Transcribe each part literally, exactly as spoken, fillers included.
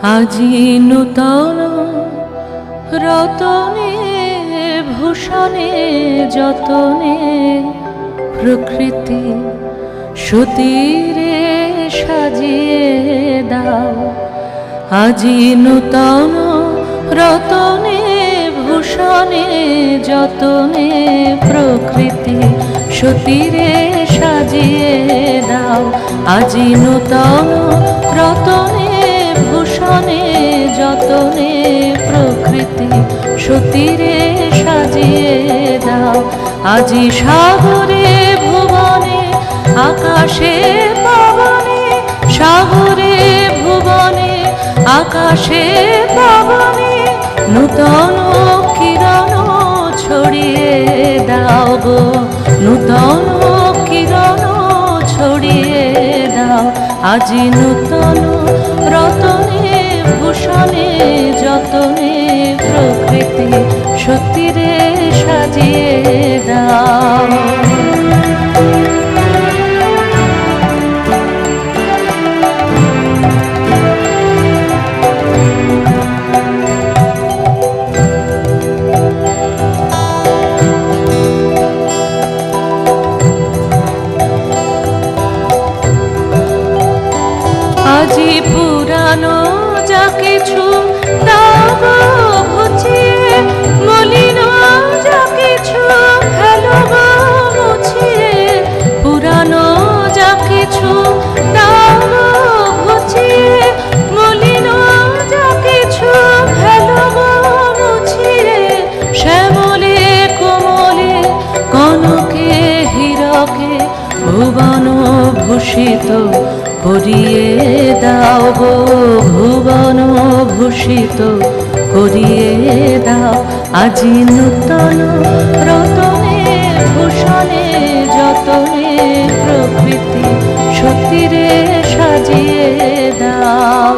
আজি নূতন রতনে ভূষণে যতনে প্রকৃতি সুতীরে সাজিয়ে দাও। আজি নূতন রতনে ভূষণে যতনে প্রকৃতি সুতীরে সাজিয়ে দাও। আজি নূতন রতনে ভূষণে যতনে প্রকৃতি সুতীরে সাজিয়ে দাও। আজি সাগরে ভুবনে আকাশে পবনে, সাগরে ভুবনে আকাশে পবনে নূতন কিরণ ছড়িয়ে দাও গো, নূতন কিরণ ছড়িয়ে দাও। আজি নূতন রতনে ভূষণে যতনে প্রকৃতি সত্যিরে সাজিয়ে দাও। আজি পুরানো যা কিছু দাও গো ঘুচিয়ে, মলিন যা কিছু ফেলো গো মুছিয়ে। পুরানো যা কিছু দাও গো ঘুচিয়ে, মলিন যা কিছু ফেলো গো মুছিয়ে। শ্যামলে কোমলে কনকে হীরকে ভুবন ভূষিত করিয়ে দাও গো, ভুবন ভূষিত করিয়ে দাও। আজি নূতন রতনে ভূষণে যতনে প্রকৃতি সত্যিরে সাজিয়ে দাও।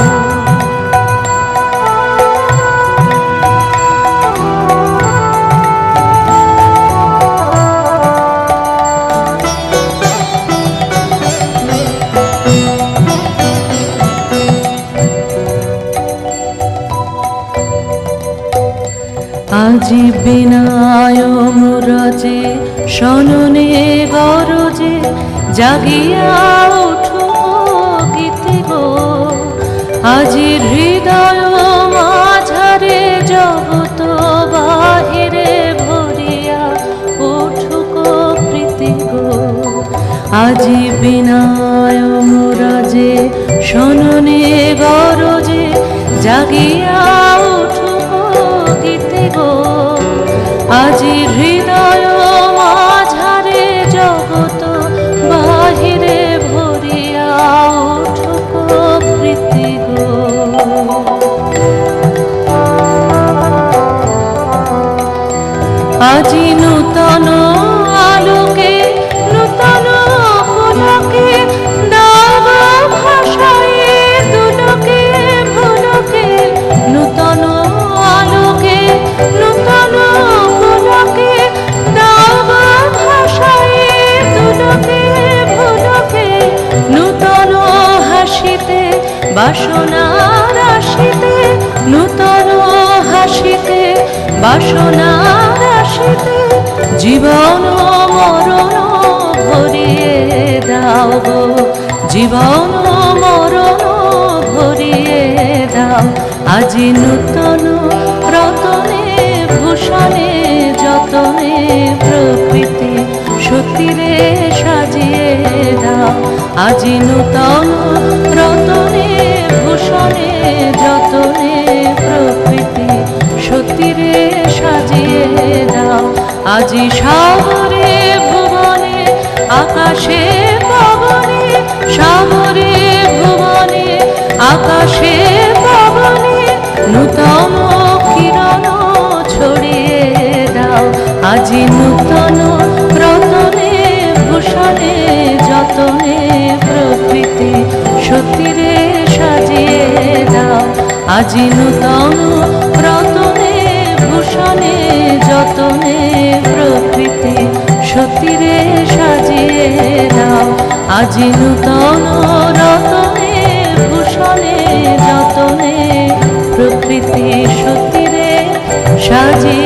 আজি বিনায় মুরজে শননে গরজে জাগিয়া উঠো গীতি গো। আজি হৃদয় মাঝারে জগত বাহিরে ভরিয়া উঠুক প্রীতি গো। আজি বিনায় মুরজে শননে গরজে জাগিয়া উঠো গীতি গো। আজি হৃদয় মাঝারে জগত বাহিরে ভরিয়া উঠুক প্রীতি গো। আজি নূতন আলোকে নূতন পুলকে দাও ভাষায় দুলকে ফুলকে। নূতন আলোকে নূতন পুলকে দাও ভাষায় দুলকে ফুলকে। নূতন হাসিতে বাসনা রাশিতে, নূতন হাসিতে বাসনা রাশিতে জীবন মরণ ভরিয়ে দাও গো, জীবন মরণ ভরিয়ে দাও। আজি নূতন রতনে ভূষণে যতনে প্রকৃতি সত্যিরে সাজিয়ে দাও। আজি নূতন রতনে ভূষণে যতনে প্রকৃতি সত্যিরে সাজিয়ে দাও। আজি সাগরে ভুবনে আকাশে পবনে, সাগরে ভুবনে আকাশে পবনে নূতন কিরণ ছড়িয়ে দাও। আজি নূতন রতনে ভূষণে যতনে প্রকৃতি সত্যিরে সাজিয়ে দাও। আজি নূতন রতনে ভূষণে যতনে প্রকৃতি সত্যিরে সাজিয়ে দাও। আজি নূতন রতনে ভূষণে যতনে রাজে